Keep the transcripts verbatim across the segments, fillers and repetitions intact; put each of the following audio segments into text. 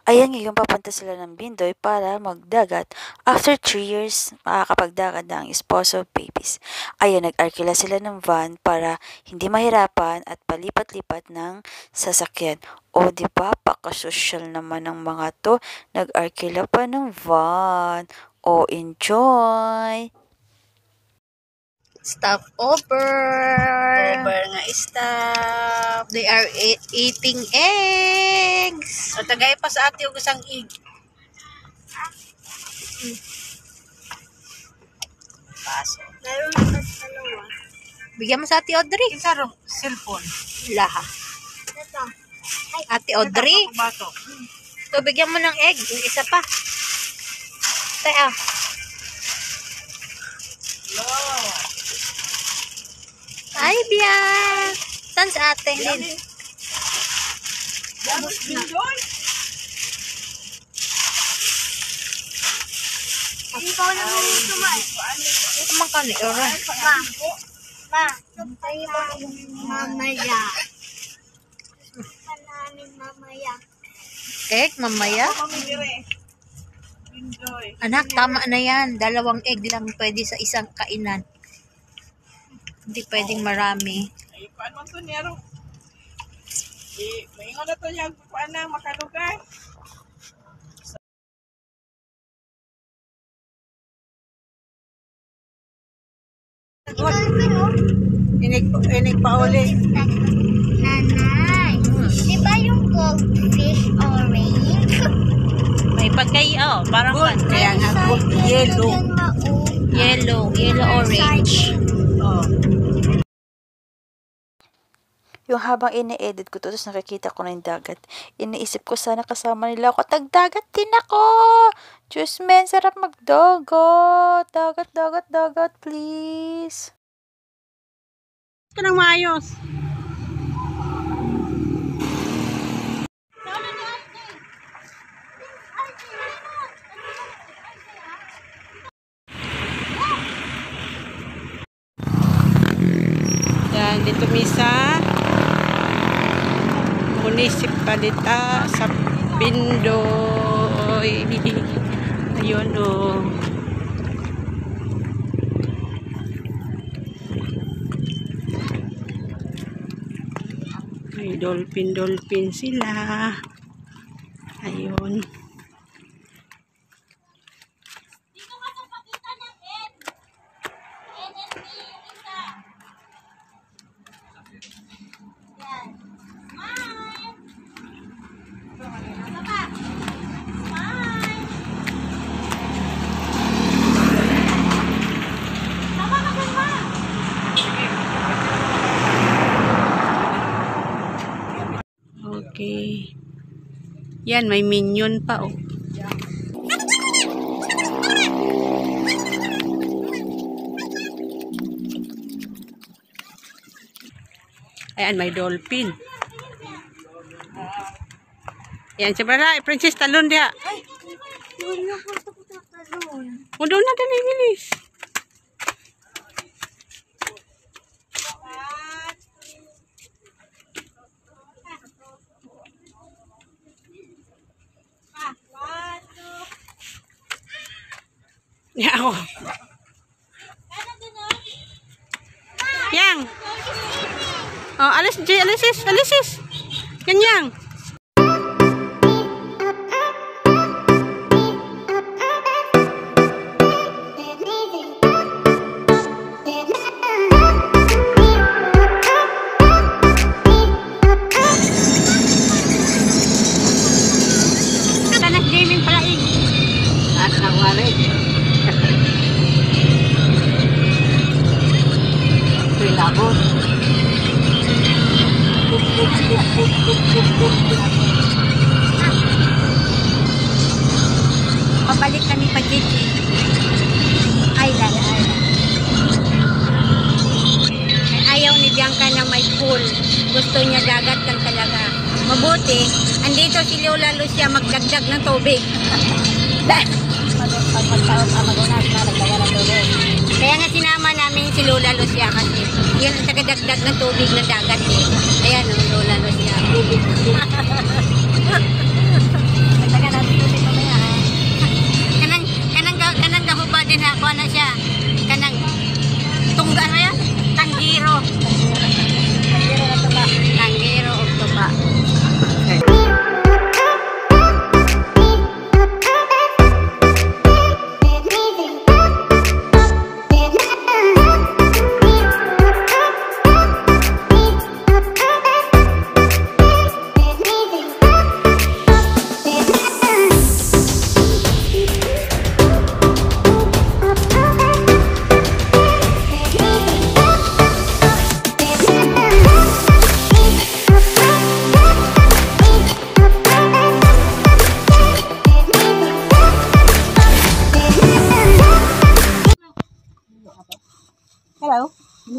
Ayan, ngayon papunta sila ng Bindoy para magdagat. After three years, makakapagdagat na ang esposo babies. Ayan, nag-arkila sila ng van para hindi mahirapan at palipat-lipat ng sasakyan. O, di ba? Pakasosyal naman ng mga to. Nag-arkila pa ng van. O, enjoy! Stop over. Over nga stop. They are e- eating eggs. So, tagay pa sa ati yung isang egg. Paso. Meron pa dalawa. Bigyan mo sa ati Audrey. Isa rin, cellphone. Laha. Ito. Ati Audrey. Bato. So, bigyan mo ng egg. Yung isa pa. Tayo. Ay, biyak. Saan sa ate? Lin? Ikaw na mo yung tumae. Kumang ka ni Ora. Ma. Ma. Tayo ba yung mamaya? Pananin mamaya. Egg, mamaya? Anak, tama na yan. Dalawang egg lang pwede sa isang kainan. Hindi pwedeng marami. Ay, paano to niya ro? Eh, maingon na to niya, paano makalugay? Inig, inig pa uli. Nanay. Di ba yung goldfish orange? May pagkay, oh, parang Kaya nga, yellow. yellow, yellow orange. Oh. Yung habang ini-edit ko to, tapos nakikita ko na yung dagat, iniisip ko sana kasama nila ako. Tagdagat din ako! Diyos men, sarap magdagat. Dagat, dagat, dagat, please. Ito nang maayos. Yan, dito misa munisipalita sa Bindoy. Ayun o. Oh. May dolphin-dolphin sila. Ayun. Okay. Yan, may minion pa oh. Ayan, may dolphin. Yan, sabara, Princess talon dia. Ay, doon na po ito tatalon. O, doon na dali, bilis. Ya, ako. Yang. Oh, alis, J, alisis, alisis. Kanyang. Tanas gaming pala eh. At nawari. Labot. Pabalik kami pa Gigi. Ay, lala, ay. Ayaw ni Bianca na may pool. Gusto niya dagat lang talaga. Mabuti, andito si Lola Lucia magdagdag ng tubig. Kaya nga sinama namin si Lola Lucia kasi yan ang tagadagdag ng tubig ng dagat eh. Ayan ang Lola Lucia. Hello?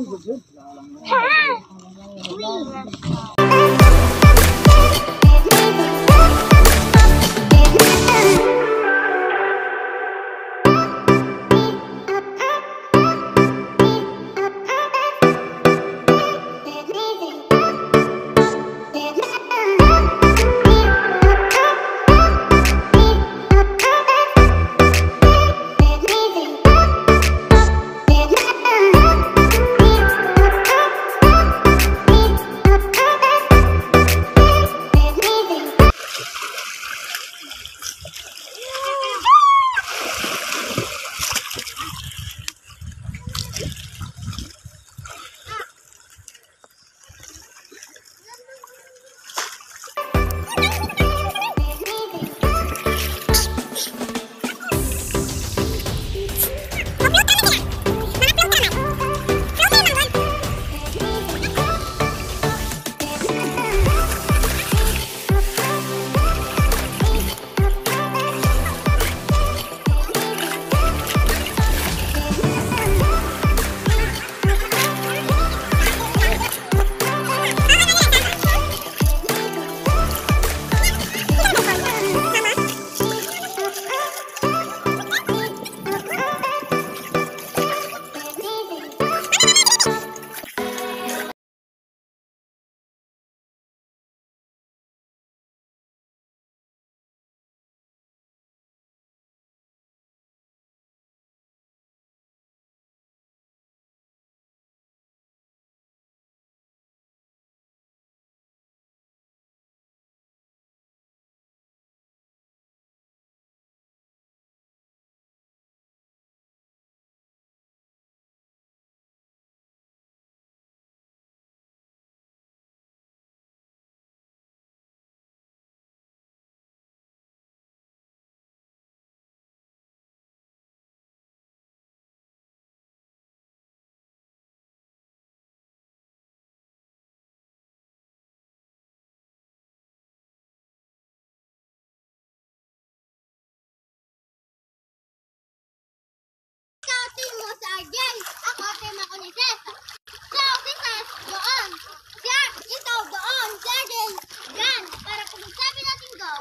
Mo sa Arjen, ako tema ko ni Seth. So, si Seth, doon. Siya, ikaw doon. Si Arjen, yan. Para kung sabi natin go,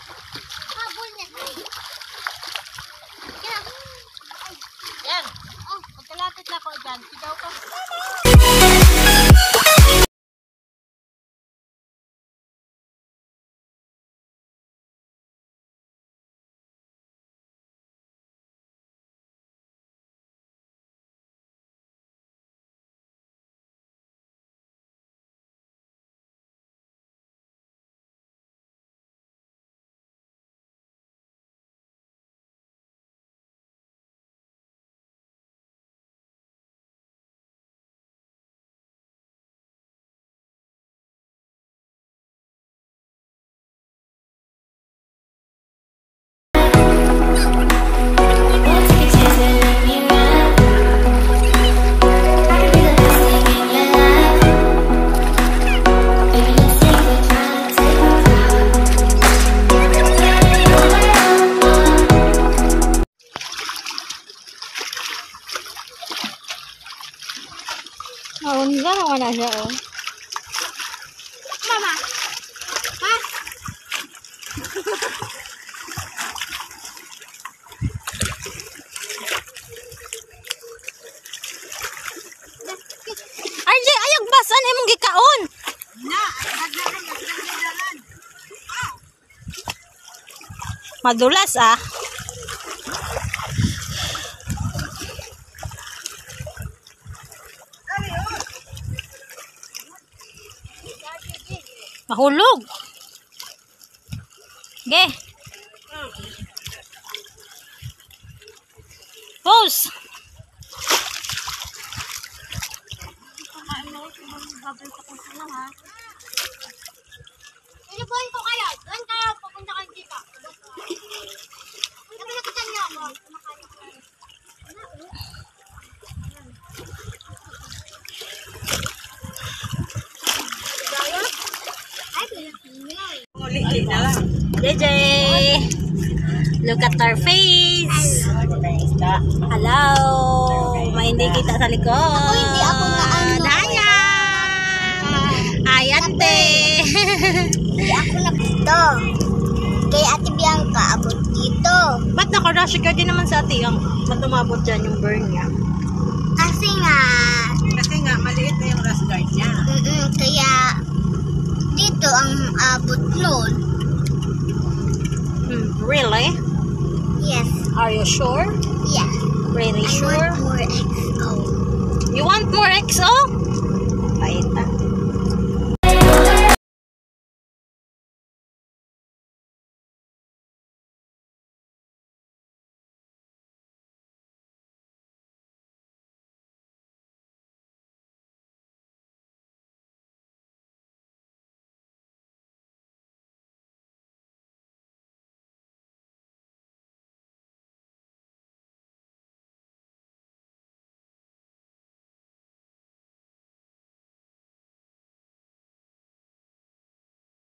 habol niya tayo. Yan. Yan. Oh, magkalapit na ako dyan. Sigaw ka. Maunga naman na siya, oh. Mama. Ha? R J, ayog basan imong gikaon. Madulas ah. Mahulog. Ge. Pose. Ilibuhin ko kayo. Doon kayo pupunta kayo dito. Sabi na kita niyo ako. J J, look at our face. Hello, my hindi kita sa likod. Ako hindi ako na ano. Ayan! Ayan, te. Hindi ako na dito. Kay Ate Bianca, abot dito. Ba't naka-rush ka din naman sa ate yung matumabot dyan yung burn niya? Kasi nga, Kasi nga, maliit na yung rust guard niya. mm kaya dito ang abot nun. Hmm, really? Yes, Are you sure? yes. Really I sure? want more X O. You want more X O?